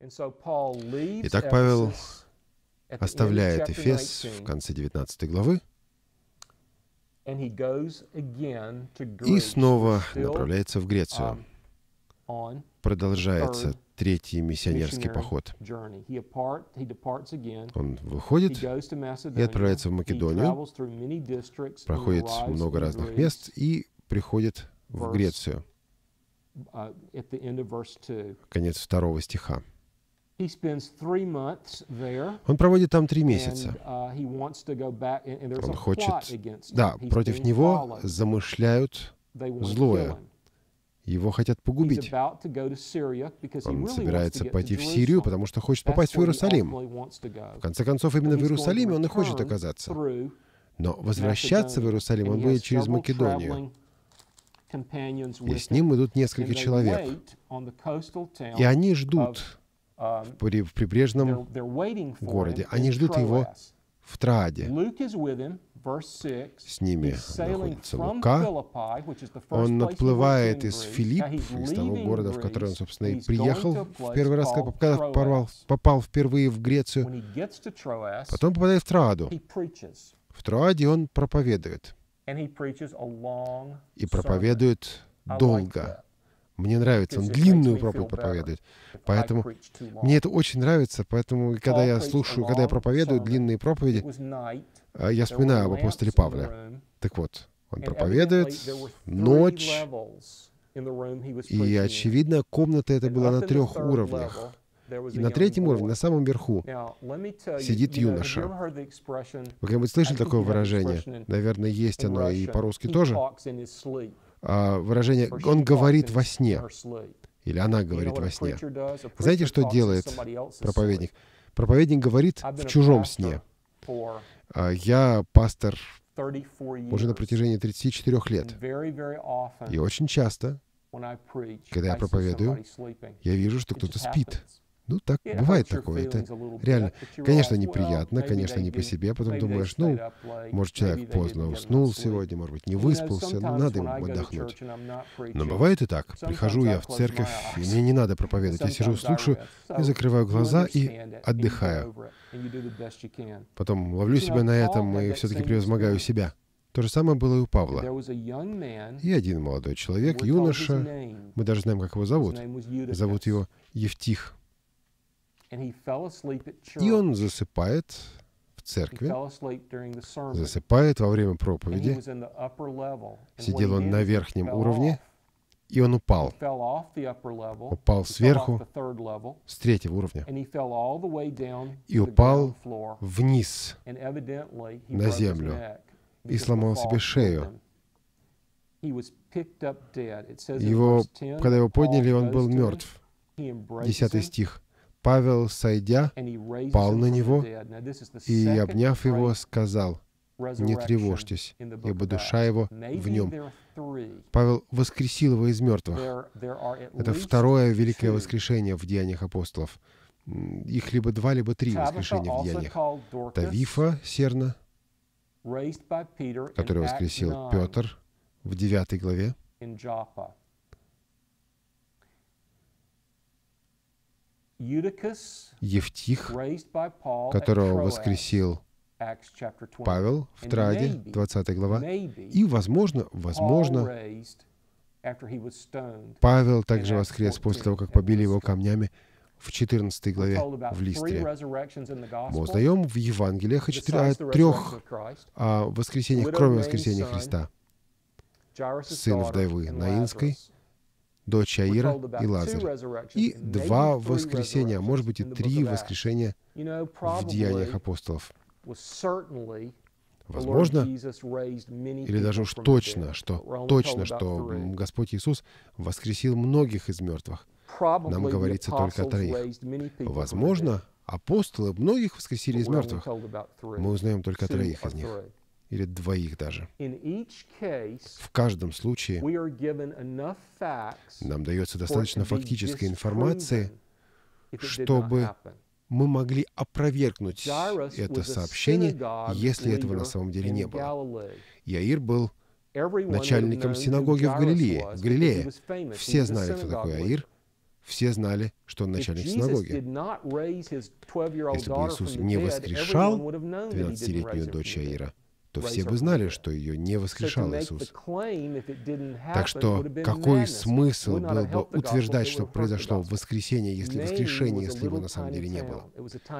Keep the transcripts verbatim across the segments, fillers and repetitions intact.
Итак, Павел оставляет Эфес в конце девятнадцатой главы и снова направляется в Грецию. Продолжается третий миссионерский поход. Он выходит и отправляется в Македонию, проходит много разных мест и приходит в Грецию. Конец второго стиха. Он проводит там три месяца. Он хочет... Да, против него замышляют злое. Его хотят погубить. Он собирается пойти в Сирию, потому что хочет попасть в Иерусалим. В конце концов, именно в Иерусалиме он и хочет оказаться. Но возвращаться в Иерусалим он будет через Македонию. И с ним идут несколько человек. И они ждут в прибрежном городе. Они ждут его в Троаде. С ними находится Лука. Он отплывает из Филипп, из того города, в который он, собственно, и приехал в первый раз, когда попал, попал впервые в Грецию. Потом попадает в Троаду. В Троаде он проповедует. И проповедует долго. Мне нравится, он длинную проповедь проповедует. Поэтому мне это очень нравится, поэтому когда я слушаю, когда я проповедую длинные проповеди, я вспоминаю об апостоле Павле. Так вот, он проповедует, ночь, и, очевидно, комната эта была на трех уровнях. И на третьем уровне, на самом верху, сидит юноша. Вы когда-нибудь слышали такое выражение? Наверное, есть оно и по-русски тоже. А, выражение «он говорит во сне» или «она говорит во сне». Знаете, что делает проповедник? Проповедник говорит в чужом сне. А, я пастор уже на протяжении тридцати четырёх лет. И очень часто, когда я проповедую, я вижу, что кто-то спит. Ну, так, бывает такое. Это реально, конечно, неприятно, конечно, не по себе. Потом думаешь, ну, может, человек поздно уснул сегодня, может быть, не выспался, ну, надо ему отдохнуть. Но бывает и так. Прихожу я в церковь, и мне не надо проповедовать. Я сижу, слушаю, и закрываю глаза, и отдыхаю. Потом ловлю себя на этом, и все-таки превозмогаю себя. То же самое было и у Павла. И один молодой человек, юноша, мы даже знаем, как его зовут. Зовут его Евтих. И он засыпает в церкви, засыпает во время проповеди. Сидел он на верхнем уровне, и он упал. Упал сверху, с третьего уровня. И упал вниз, на землю, и сломал себе шею. Его, когда его подняли, он был мертв. Десятый стих. Павел, сойдя, пал на него и, обняв его, сказал: «Не тревожьтесь, ибо душа его в нем». Павел воскресил его из мертвых. Это второе великое воскрешение в Деяниях апостолов. Их либо два, либо три воскрешения в Деяниях. Тавифа, Серна, который воскресил Петр в девятой главе. Евтих, которого воскресил Павел в Троаде, двадцатая глава. И, возможно, возможно, Павел также воскрес после того, как побили его камнями в четырнадцатой главе в Листре. Мы узнаем в Евангелиях о, четыре, о трех о воскресениях, кроме воскресения Христа. Сын вдовы Наинской, дочь Аира и Лазарь. И два воскресения, а может быть и три воскрешения в Деяниях апостолов. Возможно, или даже уж точно, что, точно, что Господь Иисус воскресил многих из мертвых. Нам говорится только о троих. Возможно, апостолы многих воскресили из мертвых. Мы узнаем только о троих из них. Или двоих даже. В каждом случае нам дается достаточно фактической информации, чтобы мы могли опровергнуть это сообщение, если этого на самом деле не было. Яир был начальником синагоги в Галилее. В Галилее. Все знали, кто такой Яир. все знали, что он начальник синагоги. Если бы Иисус не воскрешал двенадцатилетнюю дочь Яира, то все бы знали, что ее не воскрешал Иисус. Так что какой смысл был бы утверждать, что произошло воскресение, если воскрешение, если его на самом деле не было?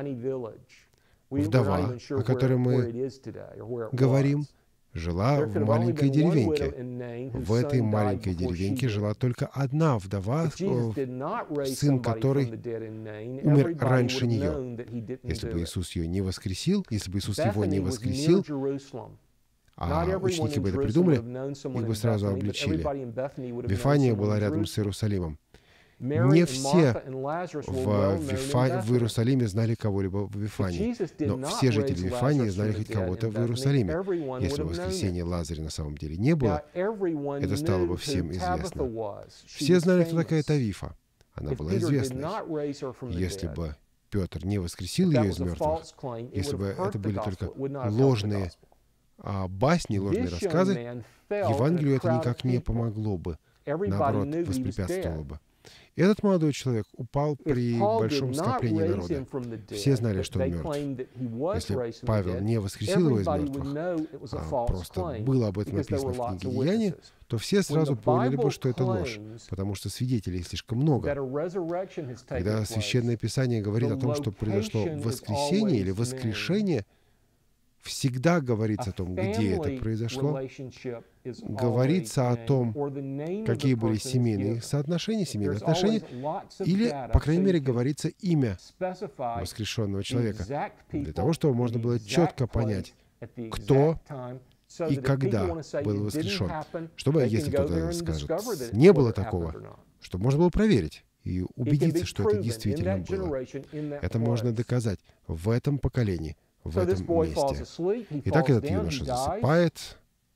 Вдова, о которой мы говорим, жила в маленькой деревеньке. В этой маленькой деревеньке жила только одна вдова, сын которой умер раньше нее. Если бы Иисус ее не воскресил, если бы Иисус его не воскресил, а ученики бы это придумали, их бы сразу обличили. Вифания была рядом с Иерусалимом. Не все в, Вифа... в Иерусалиме знали кого-либо в Вифании, но все жители Вифании знали хоть кого-то в Иерусалиме. Если бы воскресения Лазаря на самом деле не было, это стало бы всем известно. Все знали, кто такая Тавифа. Она была известной. Если бы Петр не воскресил ее из мертвых, если бы это были только ложные а, басни, ложные рассказы, Евангелию это никак не помогло бы. Наоборот, воспрепятствовало бы. Этот молодой человек упал при большом скоплении народа. Все знали, что он мертв. Если Павел не воскресил его из мертвых, а просто было об этом написано в книге Деяний, то все сразу поняли бы, что это ложь, потому что свидетелей слишком много. Когда Священное Писание говорит о том, что произошло воскресение или воскрешение, всегда говорится о том, где это произошло, говорится о том, какие были семейные соотношения, семейные отношения, или, по крайней мере, говорится имя воскрешенного человека, для того, чтобы можно было четко понять, кто и когда был воскрешен, чтобы, если кто-то скажет, не было такого, чтобы можно было проверить и убедиться, что это действительно было. Это можно доказать в этом поколении, в этом месте. Итак, этот юноша засыпает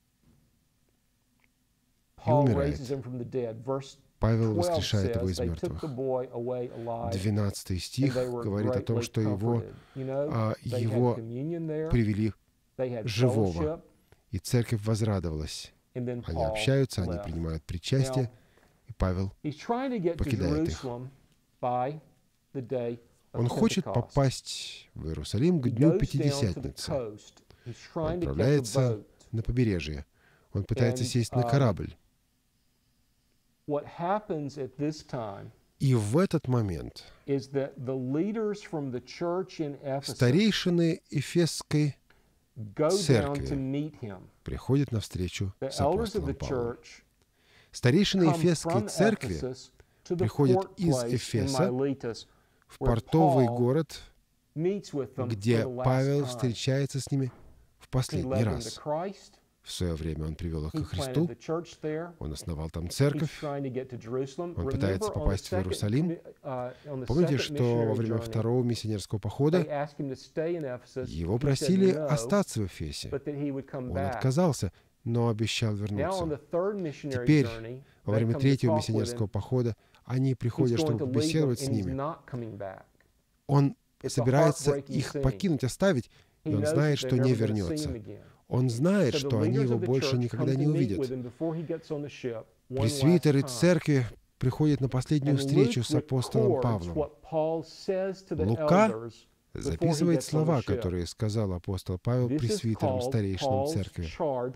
и умирает. Павел воскрешает его из мертвых. Двенадцатый стих говорит о том, что его, а, его привели живого, и церковь возрадовалась. Они общаются, они принимают причастие, и Павел покидает их. Он хочет попасть в Иерусалим к Дню Пятидесятницы. Он отправляется на побережье. Он пытается сесть на корабль. И в этот момент старейшины Эфесской церкви приходят навстречу с апостолом Павлом. Старейшины Эфесской церкви приходят из Эфеса в портовый город, где Павел встречается с ними в последний раз. В свое время он привел их ко Христу, он основал там церковь, он пытается попасть в Иерусалим. Помните, что во время второго миссионерского похода его просили остаться в Эфесе. Он отказался, но обещал вернуться. Теперь, во время третьего миссионерского похода, они приходят, чтобы побеседовать с ними. Он собирается их покинуть, оставить, и он знает, что не вернется. Он знает, что они его больше никогда не увидят. Пресвитеры церкви приходят на последнюю встречу с апостолом Павлом. Лука записывает слова, которые сказал апостол Павел пресвитерам, старейшинам церкви.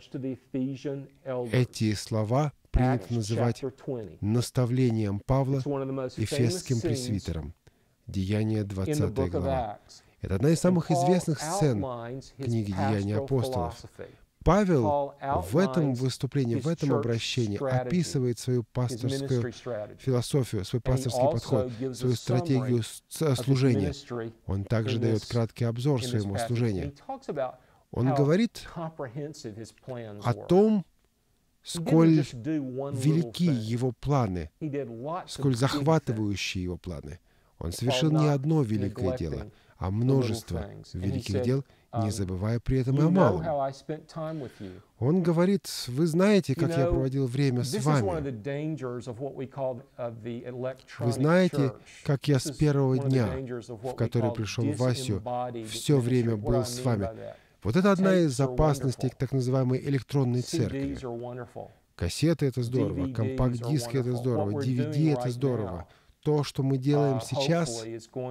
Эти слова принято называть наставлением Павла эфесским пресвитерам. Деяния двадцатая глава. Это одна из самых известных сцен книги «Деяния апостолов». Павел в этом выступлении, в этом обращении описывает свою пасторскую философию, свой пасторский подход, свою стратегию служения. Он также дает краткий обзор своему служению. Он говорит о том, сколь велики его планы, сколь захватывающие его планы. Он совершил не одно великое дело, а множество великих дел, не забывая при этом и о малом. Он говорит, вы знаете, как я проводил время с вами. Вы знаете, как я с первого дня, в который пришел в Асию, все время был с вами. Вот это одна из опасностей так называемой электронной церкви. Кассеты — это здорово, компакт-диски — это здорово, ди ви ди — это здорово. то, что мы делаем сейчас,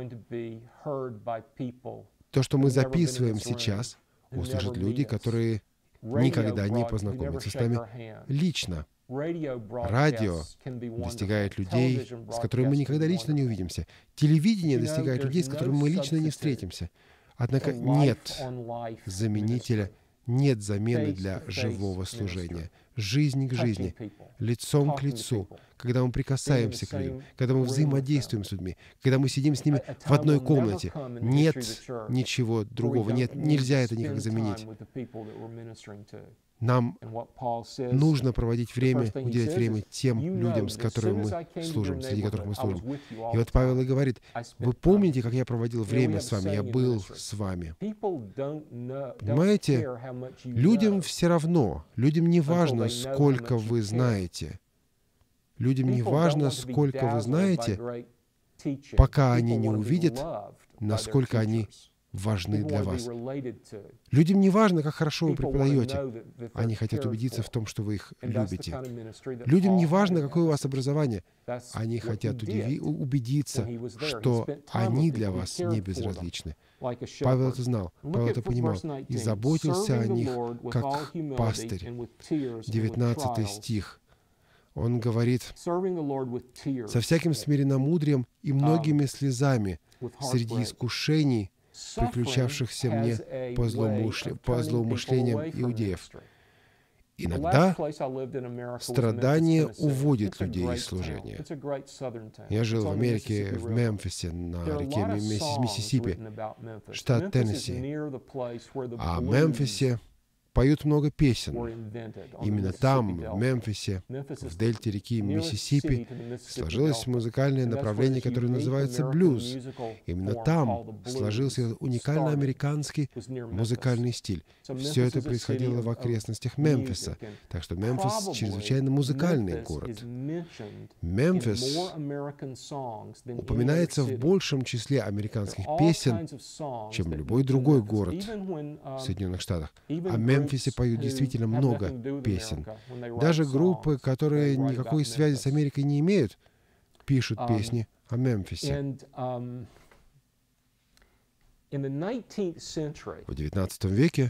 то, что мы записываем сейчас, услышат люди, которые никогда не познакомятся с нами лично. Радио достигает людей, с которыми мы никогда лично не увидимся. Телевидение достигает людей, с которыми мы лично не встретимся. Однако нет заменителя, нет замены для живого служения. Жизнь к жизни, лицом к лицу, когда мы прикасаемся к людям, когда мы взаимодействуем с людьми, когда мы сидим с ними в одной комнате. Нет ничего другого, нет, нельзя это никак заменить. Нам нужно проводить время, уделять время тем людям, с которыми мы служим, среди которых мы служим. И вот Павел и говорит: вы помните, как я проводил время с вами, я был с вами. Понимаете, людям все равно, людям не важно, сколько вы знаете. Людям не важно, сколько вы знаете, пока они не увидят, насколько они важны для вас. Людям не важно, как хорошо вы преподаете. Они хотят убедиться в том, что вы их любите. Людям не важно, какое у вас образование. Они хотят удиви- убедиться, что они для вас не безразличны. Павел это знал, Павел это понимал и заботился о них, как пастырь. девятнадцатый стих. Он говорит: «Со всяким смиренномудрием и многими слезами среди искушений, приключавшихся мне по, злоумышле... по злоумышлениям иудеев». Иногда страдание уводит людей из служения. Я жил в Америке, в Мемфисе, на реке Миссисипи, штат Теннесси. А в Мемфисе поют много песен. Именно там, в Мемфисе, в дельте реки Миссисипи, сложилось музыкальное направление, которое называется блюз. Именно там сложился уникально американский музыкальный стиль. Все это происходило в окрестностях Мемфиса. Так что Мемфис чрезвычайно музыкальный город. Мемфис упоминается в большем числе американских песен, чем любой другой город в Соединенных Штатах. А в Мемфисе поют действительно много песен. Даже группы, которые никакой связи с Америкой не имеют, пишут песни о Мемфисе. В девятнадцатом веке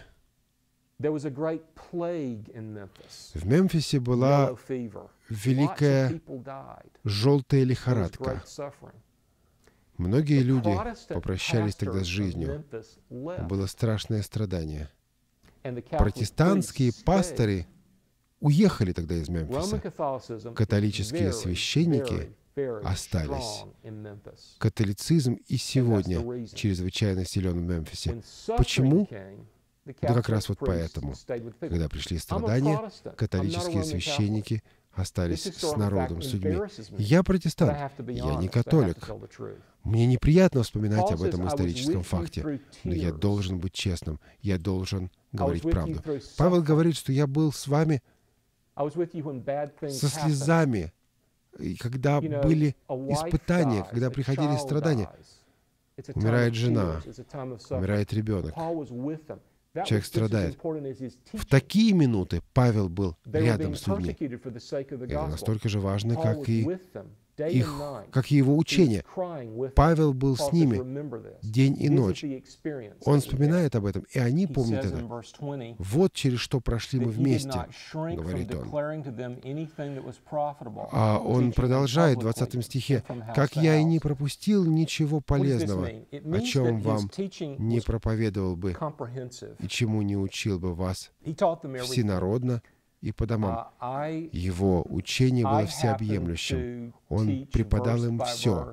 в Мемфисе была великая желтая лихорадка. Многие люди попрощались тогда с жизнью. Было страшное страдание. Протестантские пасторы уехали тогда из Мемфиса. Католические священники остались. Католицизм и сегодня чрезвычайно силен в Мемфисе. Почему? Да как раз вот поэтому. Когда пришли страдания, католические священники остались с народом, с людьми. Я протестант, я не католик. Мне неприятно вспоминать об этом историческом факте, но я должен быть честным, я должен говорить правду. Павел говорит, что я был с вами со слезами, когда были испытания, когда приходили страдания. Умирает жена, умирает ребенок. Человек страдает. В такие минуты Павел был рядом с людьми. Это настолько же важно, как и их, как и его учение. Павел был с ними день и ночь. Он вспоминает об этом, и они помнят это. Вот через что прошли мы вместе, говорит он. А он продолжает в двадцатом стихе: «Как я и не пропустил ничего полезного, о чем вам не проповедовал бы и чему не учил бы вас всенародно и по домам». Его учение было всеобъемлющим. Он преподал им все.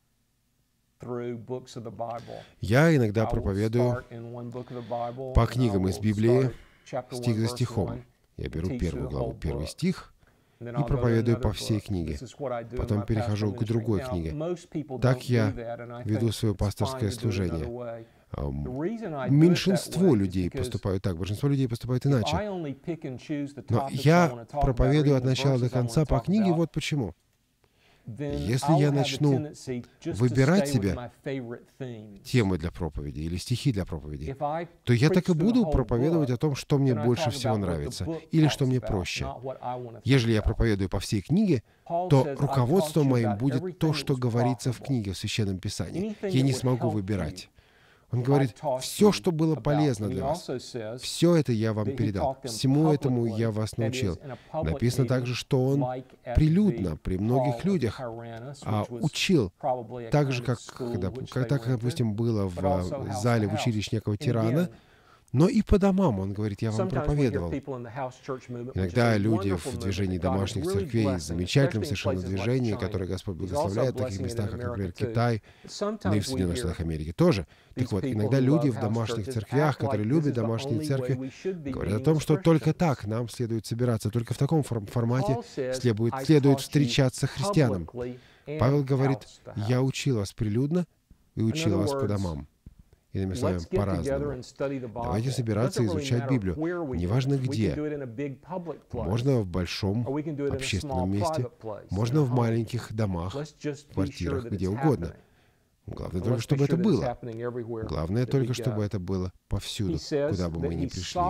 Я иногда проповедую по книгам из Библии, стих за стихом. Я беру первую главу, первый стих, и проповедую по всей книге. Потом перехожу к другой книге. Так я веду свое пасторское служение. Меньшинство людей поступают так, большинство людей поступают иначе. Но я проповедую от начала до конца по книге, вот почему. Если я начну выбирать себе темы для проповеди или стихи для проповеди, то я так и буду проповедовать о том, что мне больше всего нравится или что мне проще. Ежели я проповедую по всей книге, то руководством моим будет то, что говорится в книге, в Священном Писании. Я не смогу выбирать. Он говорит, все, что было полезно для вас, все это я вам передал, всему этому я вас научил. Написано также, что он прилюдно при многих людях а, учил, так же, как, когда, как, так, допустим, было в зале в училище некого тирана, но и по домам, он говорит, я вам проповедовал. Иногда люди в движении домашних церквей, в замечательном совершенно движении, которое Господь благословляет в таких местах, как, например, Китай, да и в Соединенных Штатах Америки тоже. Так вот, иногда люди в домашних церквях, которые любят домашние церкви, говорят о том, что только так нам следует собираться, только в таком формате следует, следует встречаться христианам. Павел говорит, я учил вас прилюдно и учил вас по домам. Иными словами, по-разному. Давайте собираться и изучать Библию. Неважно где. Можно в большом общественном месте, можно в маленьких домах, квартирах, где угодно. Главное только, чтобы это было. Главное только, чтобы это было повсюду, куда бы мы ни пришли.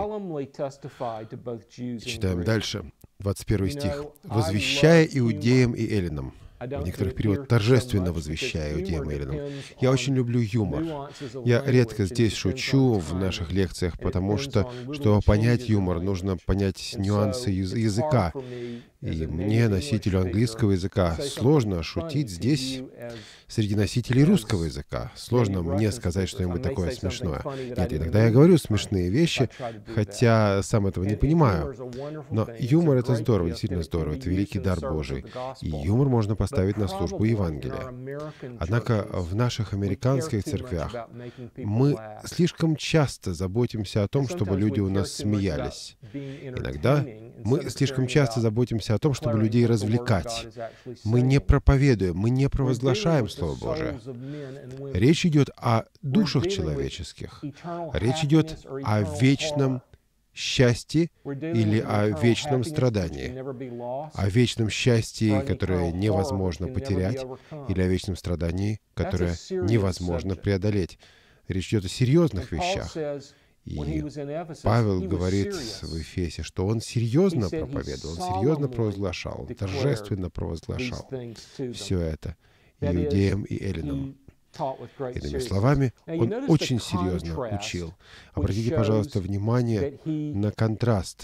Читаем дальше. двадцать первый стих. «Возвещая иудеям и эллинам». В некоторых периодах торжественно возвещая иудеям и эллинам. Я очень люблю юмор. Я редко здесь шучу в наших лекциях, потому что, чтобы понять юмор, нужно понять нюансы языка. И мне, носителю английского языка, сложно шутить здесь среди носителей русского языка. Сложно мне сказать что-нибудь такое смешное. Нет, иногда я говорю смешные вещи, хотя сам этого не понимаю. Но юмор — это здорово, действительно здорово. Это великий дар Божий. И юмор можно поставить на службу Евангелия. Однако в наших американских церквях мы слишком часто заботимся о том, чтобы люди у нас смеялись. Иногда мы слишком часто заботимся о том, чтобы людей развлекать. Мы не проповедуем, мы не провозглашаем Слово Божие. Речь идет о душах человеческих. Речь идет о вечном счастье или о вечном страдании, о вечном счастье, которое невозможно потерять, или о вечном страдании, которое невозможно преодолеть. Речь идет о серьезных вещах. И Павел говорит в Ефесе, что он серьезно проповедовал, он серьезно провозглашал, он торжественно провозглашал все это иудеям и эллинам. Иными словами, он очень серьезно учил. Обратите, пожалуйста, внимание на контраст.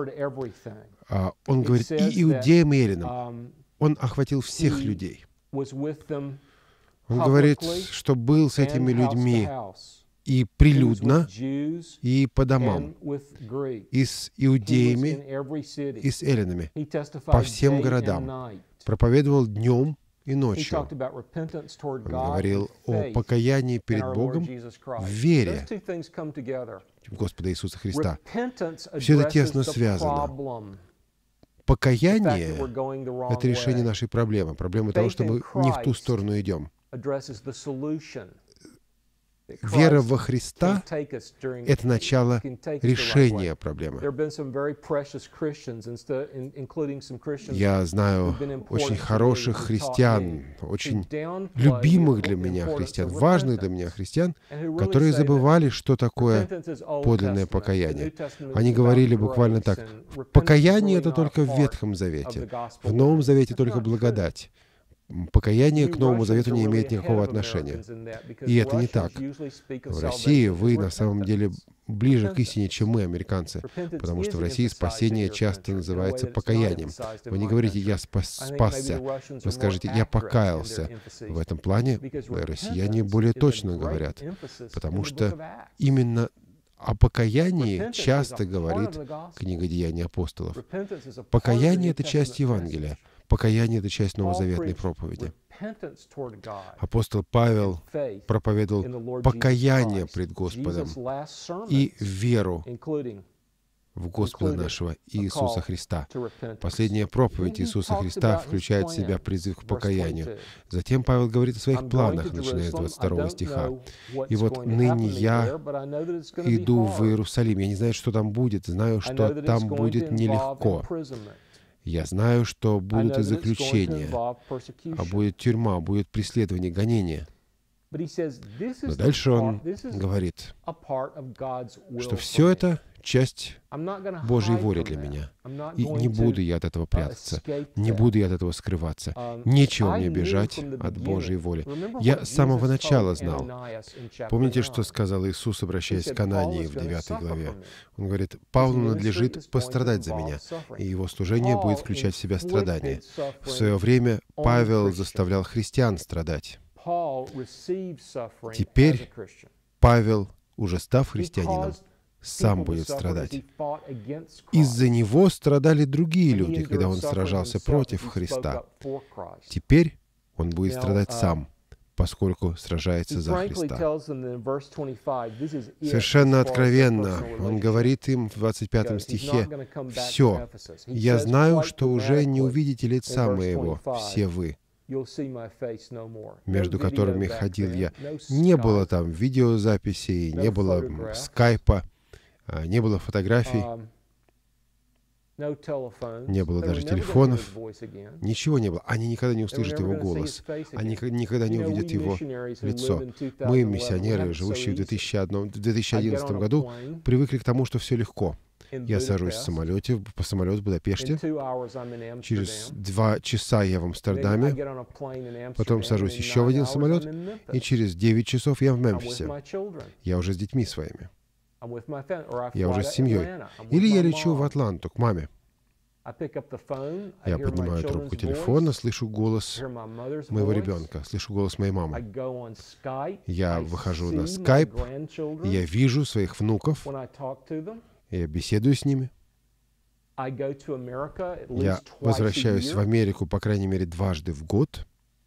Он говорит, и иудеям, и эллинам. Он охватил всех людей. Он говорит, что был с этими людьми и прилюдно, и по домам, и с иудеями, и с эллинами, по всем городам. Проповедовал днем и ночью. Он говорил о покаянии перед Богом в вере в Господа Иисуса Христа. Все это тесно связано. Покаяние — это решение нашей проблемы, проблемы того, что мы не в ту сторону идем. Вера во Христа — это начало решения проблемы. Я знаю очень хороших христиан, очень любимых для меня христиан, важных для меня христиан, которые забывали, что такое подлинное покаяние. Они говорили буквально так: покаяние — это только в Ветхом Завете, в Новом Завете только благодать. Покаяние к Новому Завету не имеет никакого отношения. И это не так. В России вы на самом деле ближе к истине, чем мы, американцы, потому что в России спасение часто называется покаянием. Вы не говорите «я спас, спасся», вы скажете «я покаялся». В этом плане россияне более точно говорят, потому что именно о покаянии часто говорит книга «Деяний апостолов». Покаяние — это часть Евангелия. Покаяние — это часть новозаветной проповеди. Апостол Павел проповедовал покаяние пред Господом и веру в Господа нашего Иисуса Христа. Последняя проповедь Иисуса Христа включает в себя призыв к покаянию. Затем Павел говорит о своих планах, начиная с двадцать второго стиха. «И вот ныне я иду в Иерусалим». Я не знаю, что там будет, знаю, что там будет нелегко. Я знаю, что будут и заключения, а будет тюрьма, будет преследование, гонение. Но дальше он говорит, что все это часть Божьей воли для меня. И не буду я от этого прятаться, не буду я от этого скрываться. Нечего мне бежать от Божьей воли. Я с самого начала знал. Помните, что сказал Иисус, обращаясь к Анании в девятой главе? Он говорит, Павлу надлежит пострадать за меня, и его служение будет включать в себя страдания. В свое время Павел заставлял христиан страдать. Теперь Павел, уже став христианином, сам будет страдать. Из-за него страдали другие люди, когда он сражался против Христа. Теперь он будет страдать сам, поскольку сражается за Христа. Совершенно откровенно он говорит им в двадцать пятом стихе, «Все, я знаю, что уже не увидите лица моего, все вы, между которыми ходил я». Не было там видеозаписей, не было скайпа, не было фотографий, не было даже телефонов, ничего не было. Они никогда не услышат его голос, они никогда не увидят его лицо. Мы, миссионеры, живущие в две тысячи одиннадцатом году, привыкли к тому, что все легко. Я сажусь в самолете, по самолету в Будапеште. Через два часа я в Амстердаме. Потом сажусь еще в один самолет. И через девять часов я в Мемфисе. Я уже с детьми своими. Я уже с семьей. Или я лечу в Атланту, к маме. Я поднимаю трубку телефона, слышу голос моего ребенка, слышу голос моей мамы. Я выхожу на скайп, я вижу своих внуков, я беседую с ними. Я возвращаюсь в Америку, по крайней мере, дважды в год.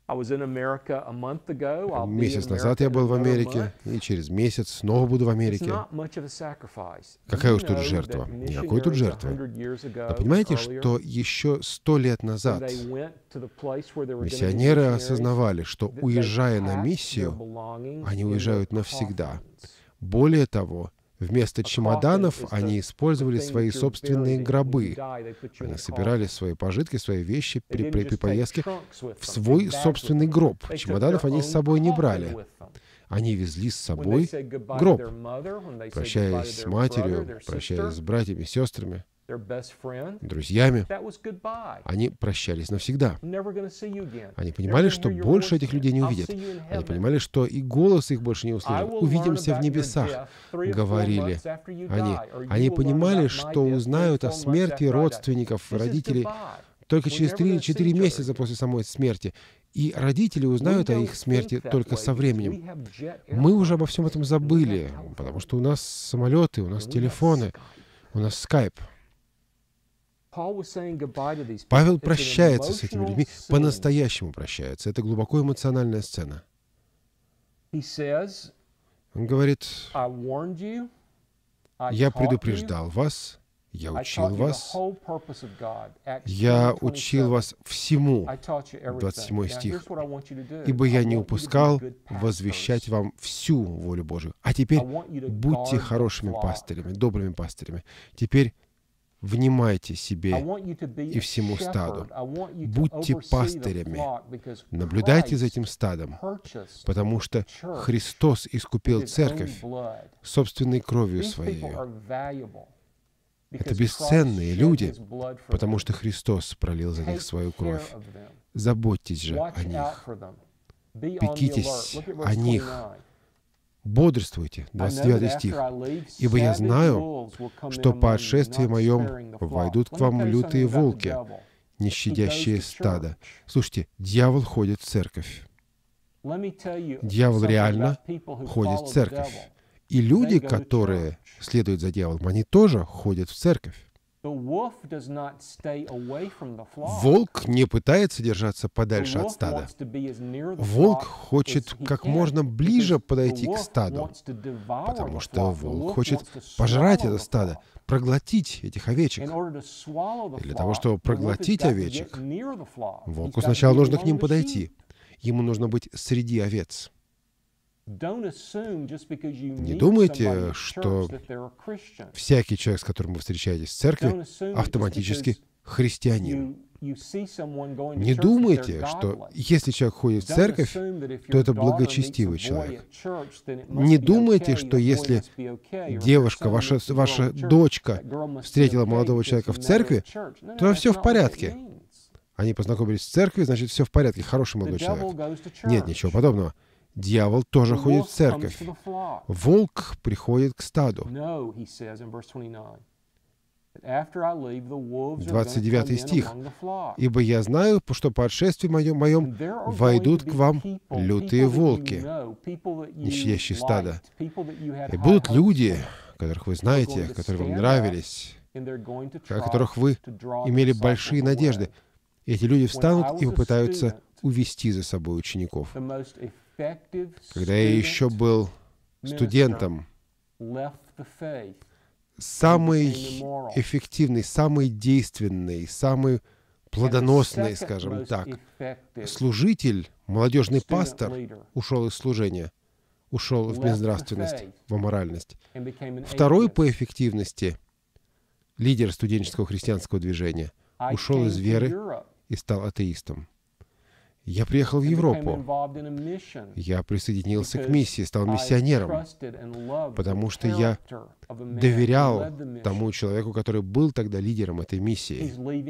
Месяц назад я был в Америке, и через месяц снова буду в Америке. Какая уж тут жертва? Никакой тут жертвы. Но понимаете, что еще сто лет назад миссионеры осознавали, что, уезжая на миссию, они уезжают навсегда. Более того, вместо чемоданов они использовали свои собственные гробы. Они собирали свои пожитки, свои вещи при, при, при поездке в свой собственный гроб. Чемоданов они с собой не брали. Они везли с собой гроб, прощаясь с матерью, прощаясь с братьями, сестрами, друзьями. Они прощались навсегда. Они понимали, что больше этих людей не увидят. Они понимали, что и голос их больше не услышат. «Увидимся в небесах», говорили они. Они понимали, что узнают о смерти родственников, родителей только через три-четыре месяца после самой смерти. И родители узнают о их смерти только со временем. Мы уже обо всем этом забыли, потому что у нас самолеты, у нас телефоны, у нас скайп. Павел прощается с этими людьми, по-настоящему прощается. Это глубоко эмоциональная сцена. Он говорит, «Я предупреждал вас, я учил вас, я учил вас всему», двадцать седьмой стих, «ибо я не упускал возвещать вам всю волю Божию». А теперь будьте хорошими пастырями, добрыми пастырями. Теперь внимайте себе и всему стаду. Будьте пастырями. Наблюдайте за этим стадом, потому что Христос искупил церковь собственной кровью Своей. Это бесценные люди, потому что Христос пролил за них свою кровь. Заботьтесь же о них. Пекитесь о них. Бодрствуйте, двадцать девятый стих. «Ибо я знаю, что по отшествии моем войдут к вам лютые волки, не щадящие стадо». Слушайте, дьявол ходит в церковь. Дьявол реально ходит в церковь. И люди, которые следуют за дьяволом, они тоже ходят в церковь. Волк не пытается держаться подальше от стада. Волк хочет как можно ближе подойти к стаду, потому что волк хочет пожрать это стадо, проглотить этих овечек. И для того, чтобы проглотить овечек, волку сначала нужно к ним подойти. Ему нужно быть среди овец. Не думайте, что всякий человек, с которым вы встречаетесь в церкви, автоматически христианин. Не думайте, что если человек ходит в церковь, то это благочестивый человек. Не думайте, что если девушка, ваша, ваша дочка встретила молодого человека в церкви, то все в порядке. Они познакомились в церкви, значит, все в порядке, хороший молодой человек. Нет, ничего подобного. Дьявол тоже ходит в церковь. Волк приходит к стаду. двадцать девятый стих. «Ибо я знаю, что по отшествии моем, моем войдут к вам лютые волки, не щадящие стада. И будут люди, которых вы знаете, которые вам нравились, о которых вы имели большие надежды. И эти люди встанут и попытаются увести за собой учеников». Когда я еще был студентом, самый эффективный, самый действенный, самый плодоносный, скажем так, служитель, молодежный пастор ушел из служения, ушел в безнравственность, в аморальность. Второй по эффективности лидер студенческого христианского движения ушел из веры и стал атеистом. Я приехал в Европу. Я присоединился к миссии, стал миссионером, потому что я доверял тому человеку, который был тогда лидером этой миссии.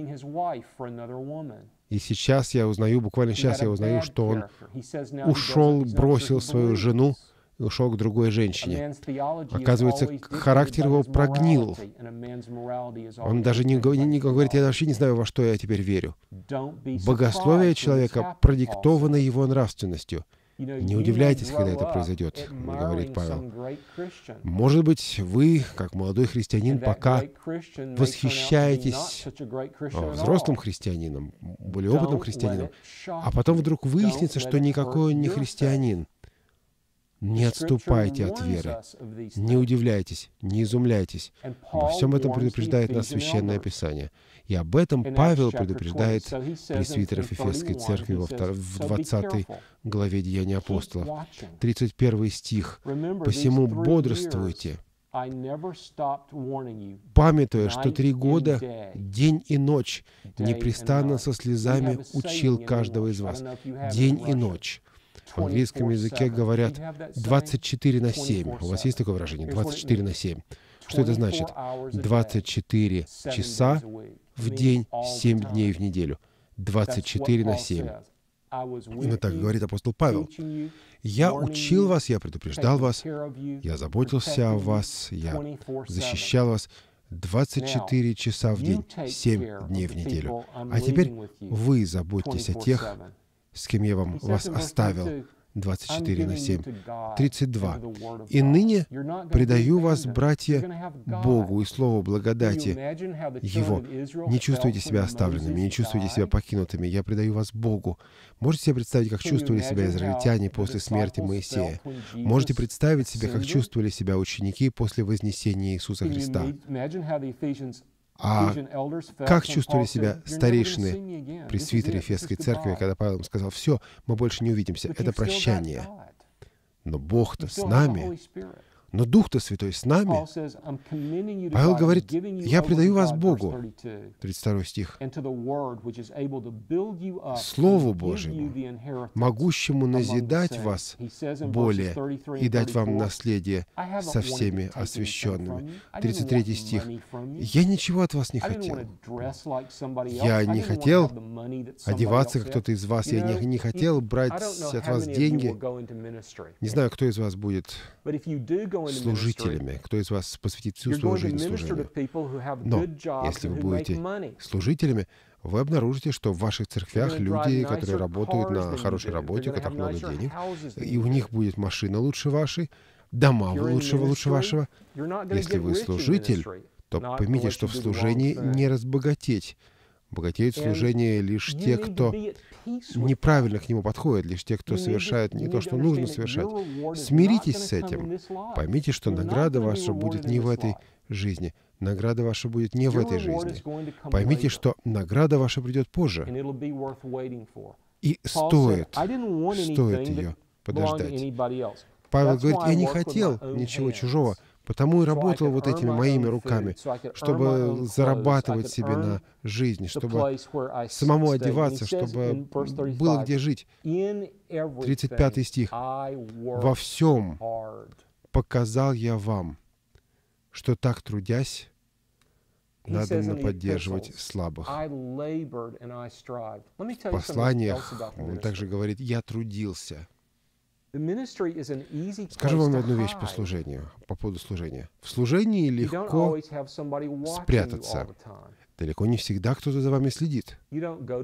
И сейчас я узнаю, буквально сейчас я узнаю, что он ушел, бросил свою жену и ушел к другой женщине. Оказывается, характер его прогнил. Он даже не, не, не говорит: я вообще не знаю, во что я теперь верю. Богословие человека продиктовано его нравственностью. Не удивляйтесь, когда это произойдет, говорит Павел. Может быть, вы, как молодой христианин, пока восхищаетесь взрослым христианином, более опытным христианином, а потом вдруг выяснится, что никакой он не христианин. Не отступайте от веры. Не удивляйтесь, не изумляйте. Во всем этом предупреждает нас Священное Писание. И об этом Павел предупреждает пресвитеров Ефесской церкви во двадцатой главе Деяний апостолов. тридцать первый стих. «Посему бодрствуйте, памятуя, что три года, день и ночь, непрестанно со слезами учил каждого из вас». День и ночь. В английском языке говорят двадцать четыре на семь. У вас есть такое выражение? двадцать четыре на семь. Что это значит? двадцать четыре часа в день, семь дней в неделю. двадцать четыре на семь. Именно так говорит апостол Павел. «Я учил вас, я предупреждал вас, я заботился о вас, я защищал вас двадцать четыре часа в день, семь дней в неделю. А теперь вы заботьтесь о тех, с кем я вам, вас оставил». двадцать четыре на семь. тридцать два. «И ныне предаю вас, братья, Богу и Слову благодати Его. Не чувствуйте себя оставленными, не чувствуйте себя покинутыми. Я предаю вас Богу». Можете себе представить, как чувствовали себя израильтяне после смерти Моисея? Можете представить себе, как чувствовали себя ученики после вознесения Иисуса Христа? А как чувствовали себя старейшины пресвитеры Ефесской церкви, когда Павел им сказал: «Все, мы больше не увидимся, это прощание». Но Бог-то с нами. Но Дух-то Святой с нами. Павел говорит: «Я предаю вас Богу». тридцать второй стих. «Слову Божьему, могущему назидать вас более и дать вам наследие со всеми освященными». тридцать третий стих. «Я ничего от вас не хотел. Я не хотел одеваться, как кто-то из вас. Я не, не хотел брать от вас деньги. Не знаю, кто из вас будет служителями, кто из вас посвятит всю свою жизнь служению. Но если вы будете служителями, вы обнаружите, что в ваших церквях люди, которые работают на хорошей работе, у которых много денег, и у них будет машина лучше вашей, дома лучше, лучше вашего. Если вы служитель, то поймите, что в служении не разбогатеть. Богатеют в служении лишь те, кто неправильно к нему подходит, лишь те, кто совершает не то, что нужно совершать. Смиритесь с этим. Поймите, что награда ваша будет не в этой жизни. Награда ваша будет не в этой жизни. Поймите, что награда ваша придет позже. И стоит, стоит ее подождать. Павел говорит: «Я не хотел ничего чужого, Потому и работал вот этими моими руками, чтобы зарабатывать себе на жизнь, чтобы самому одеваться, чтобы было где жить. тридцать пятый стих. «Во всем показал я вам, что так трудясь, надо поддерживать слабых». В посланиях он также говорит: «Я трудился». Скажу вам одну вещь по служению, по поводу служения. В служении легко спрятаться. Далеко не всегда кто-то за вами следит. А,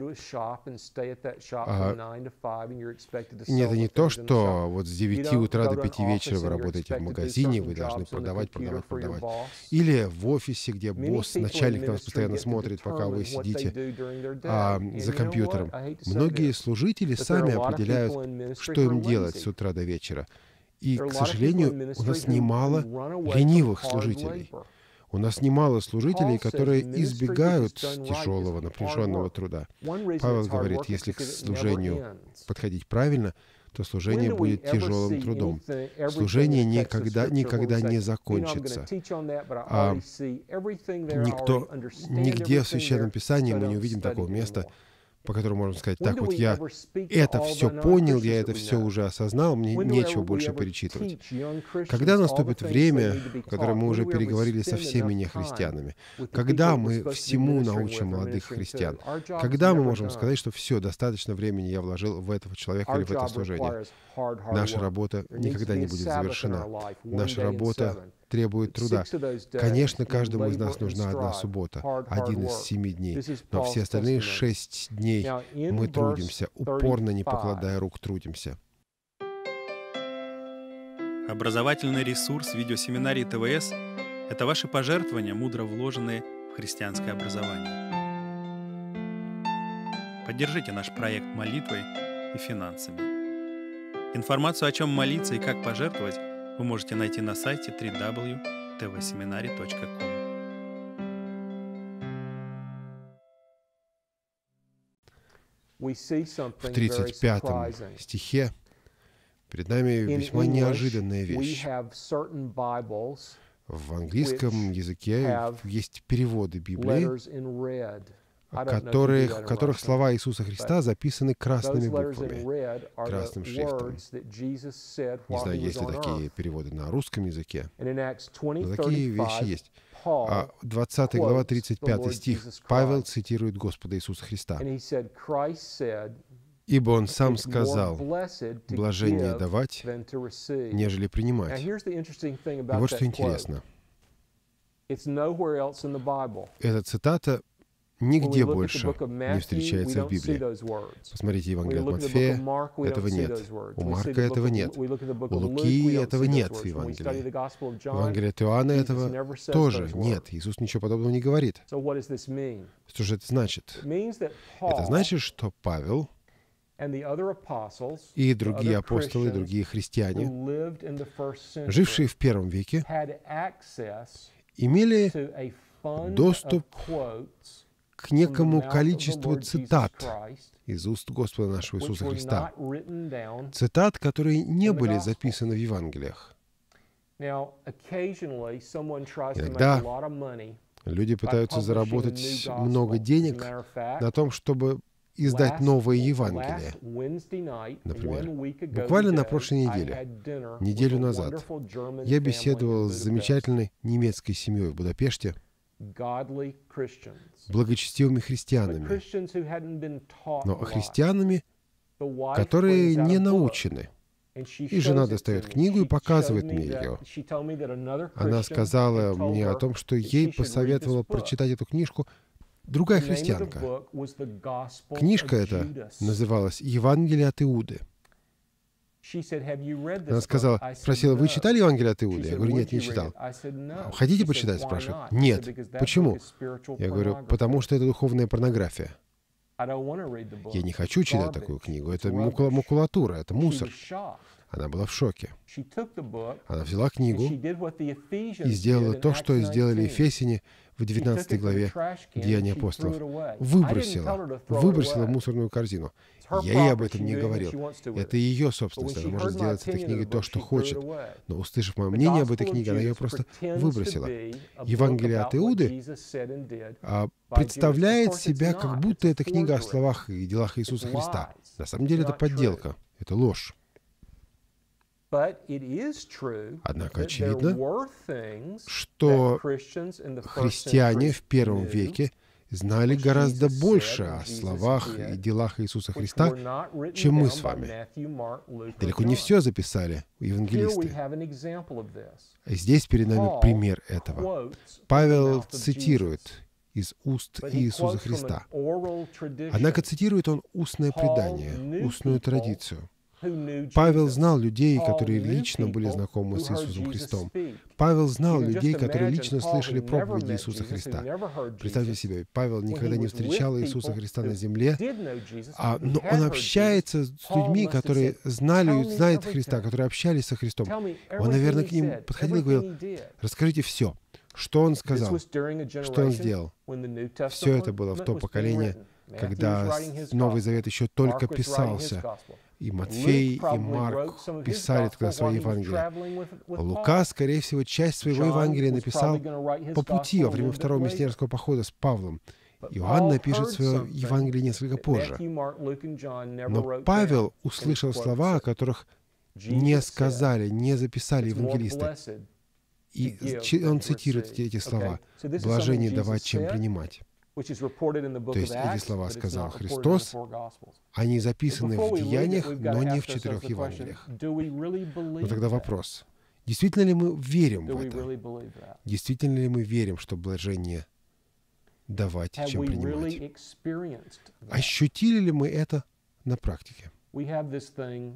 нет, это не то, что вот с девяти утра до пяти вечера вы работаете в магазине, вы должны продавать, продавать, продавать. Или в офисе, где босс, начальник на вас постоянно смотрит, пока вы сидите а, за компьютером. Многие служители сами определяют, что им делать с утра до вечера. И, к сожалению, у нас немало ленивых служителей. У нас немало служителей, которые избегают тяжелого, напряженного труда. Павел говорит, если к служению подходить правильно, то служение будет тяжелым трудом. Служение никогда, никогда не закончится. А никто, нигде в Священном Писании мы не увидим такого места, по которому можно сказать: так вот, я это все понял, я это все уже осознал, мне нечего больше перечитывать. Когда наступит время, которое мы уже переговорили со всеми нехристианами, когда мы всему научим молодых христиан, когда мы можем сказать, что все, достаточно времени я вложил в этого человека или в это служение? Наша работа никогда не будет завершена. Наша работа требует труда. Конечно, каждому из нас нужна одна суббота, один из семи дней, но все остальные шесть дней мы трудимся, упорно, не покладая рук, трудимся. Образовательный ресурс видеосеминарий ТВС — это ваши пожертвования, мудро вложенные в христианское образование. Поддержите наш проект молитвой и финансами. Информацию, о чем молиться и как пожертвовать, вы можете найти на сайте дабл ю дабл ю дабл ю точка ти ви семинари точка ком. В тридцать пятом стихе перед нами весьма неожиданная вещь. В английском языке есть переводы Библии, которые, в которых слова Иисуса Христа записаны красными буквами, красным шрифтом. Не знаю, есть ли такие переводы на русском языке, но такие вещи есть. А двадцатая глава, тридцать пятый стих, Павел цитирует Господа Иисуса Христа. «Ибо Он Сам сказал: блажение давать, нежели принимать». И вот что интересно. Эта цитата нигде больше не встречается в Библии. Посмотрите, Евангелие от Матфея, этого нет. У Марка этого нет. У Луки этого нет в Евангелии. В Евангелии от Иоанна этого тоже нет. Иисус ничего подобного не говорит. Что же это значит? Это значит, что Павел и другие апостолы, другие христиане, жившие в первом веке, имели доступ к некому количеству цитат из уст Господа нашего Иисуса Христа. Цитат, которые не были записаны в Евангелиях. Иногда люди пытаются заработать много денег на том, чтобы издать новое Евангелие. Например, буквально на прошлой неделе, неделю назад, я беседовал с замечательной немецкой семьей в Будапеште, благочестивыми христианами, но христианами, которые не научены. И жена достает книгу и показывает мне ее. Она сказала мне о том, что ей посоветовала прочитать эту книжку другая христианка. Книжка эта называлась «Евангелие от Иуды». Она сказала, спросила: вы читали Евангелие от Иуды? Я говорю: нет, не читал. Хотите почитать? Спрашивает. Нет. Почему? Я говорю: потому что это духовная порнография. Я не хочу читать такую книгу. Это макулатура, это мусор. Она была в шоке. Она взяла книгу и сделала то, что сделали ефесяне в в девятнадцатой главе Деяний апостолов, выбросила, выбросила в мусорную корзину. Я ей об этом не говорил. Это ее собственность. Она может сделать с этой книгой то, что хочет. Но, услышав мое мнение об этой книге, она ее просто выбросила. Евангелие от Иуды а, представляет себя, как будто это книга о словах и делах Иисуса Христа. На самом деле это подделка, это ложь. Однако очевидно, что христиане в первом веке знали гораздо больше о словах и делах Иисуса Христа, чем мы с вами. Далеко не все записали евангелисты. И здесь перед нами пример этого. Павел цитирует из уст Иисуса Христа. Однако цитирует он устное предание, устную традицию. Павел знал людей, которые лично были знакомы с Иисусом Христом. Павел знал людей, которые лично слышали проповеди Иисуса Христа. Представьте себе, Павел никогда не встречал Иисуса Христа на земле, а, но он общается с людьми, которые знали, знают Христа, которые общались со Христом. Он, наверное, к ним подходил и говорил: расскажите все, что он сказал, что он сделал. Все это было в то поколение, когда Новый Завет еще только писался. И Матфей, и Марк писали тогда свои Евангелия. Лука, скорее всего, часть своего Евангелия написал по пути во время второго миссионерского похода с Павлом. Иоанн напишет свое Евангелие несколько позже. Но Павел услышал слова, о которых не сказали, не записали евангелисты. И он цитирует эти слова: «Блажение давать, чем принимать». То есть эти слова сказал Христос, они записаны в Деяниях, но не в четырех Евангелиях. Но тогда вопрос: действительно ли мы верим в это? Действительно ли мы верим, что блажение давать, чем принимать? Ощутили ли мы это на практике? В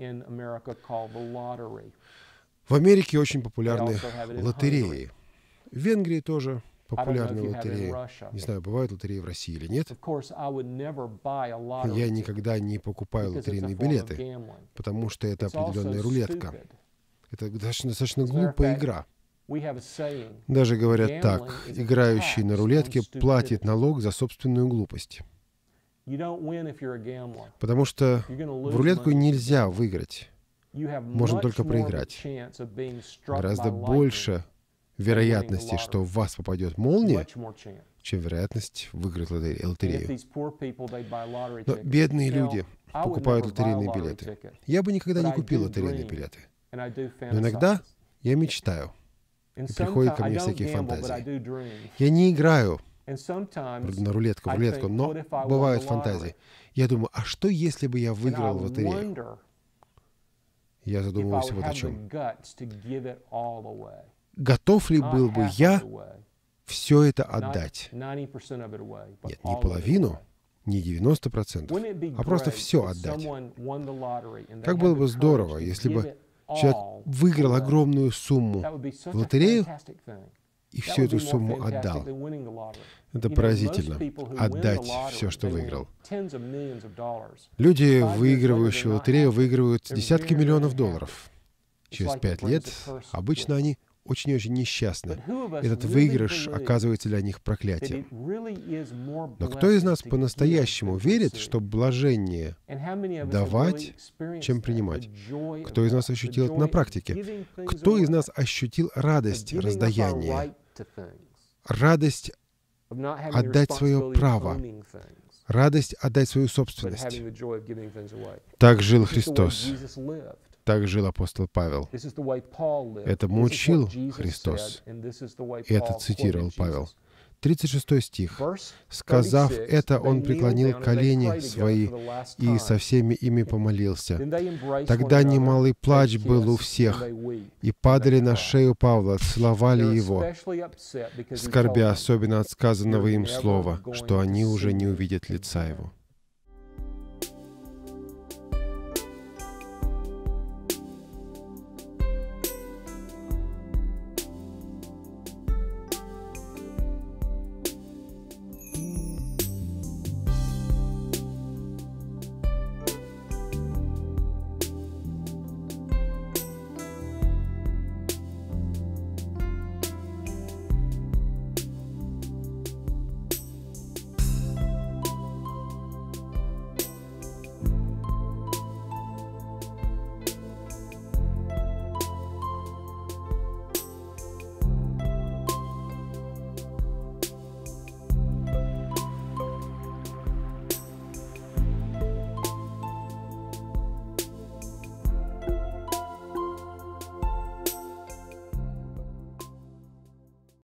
Америке очень популярны лотереи. В Венгрии тоже популярные лотереи. Не знаю, бывают лотереи в России или нет. Я никогда не покупаю лотерейные билеты, потому что это определенная рулетка. Это достаточно, достаточно глупая игра. Даже говорят так: играющий на рулетке платит налог за собственную глупость. Потому что в рулетку нельзя выиграть. Можно только проиграть. Гораздо больше вероятности, что в вас попадет молния, чем вероятность выиграть лотерею. Но бедные люди покупают лотерейные билеты. Я бы никогда не купил лотерейные билеты. Но иногда я мечтаю, и приходят ко мне всякие фантазии. Я не играю на рулетку, в рулетку, но бывают фантазии. Я думаю: а что, если бы я выиграл в лотерею? Я задумываюсь вот о чем. Готов ли был бы я все это отдать? Нет, не половину, не девяносто процентов, а просто все отдать. Как было бы здорово, если бы человек выиграл огромную сумму в лотерею и всю эту сумму отдал. Это поразительно. Отдать все, что выиграл. Люди, выигрывающие лотерею, выигрывают десятки миллионов долларов. Через пять лет обычно они очень-очень несчастны. Этот выигрыш оказывается для них проклятием. Но кто из нас по-настоящему верит, что блажение давать, чем принимать? Кто из нас ощутил это на практике? Кто из нас ощутил радость раздаяния? Радость отдать свое право. Радость отдать свою собственность. Так жил Христос. Так жил апостол Павел. Этому учил Христос. И это цитировал Павел. тридцать шестой стих. «Сказав это, он преклонил колени свои и со всеми ими помолился. Тогда немалый плач был у всех, и падали на шею Павла, целовали его, скорбя особенно от сказанного им слова, что они уже не увидят лица его».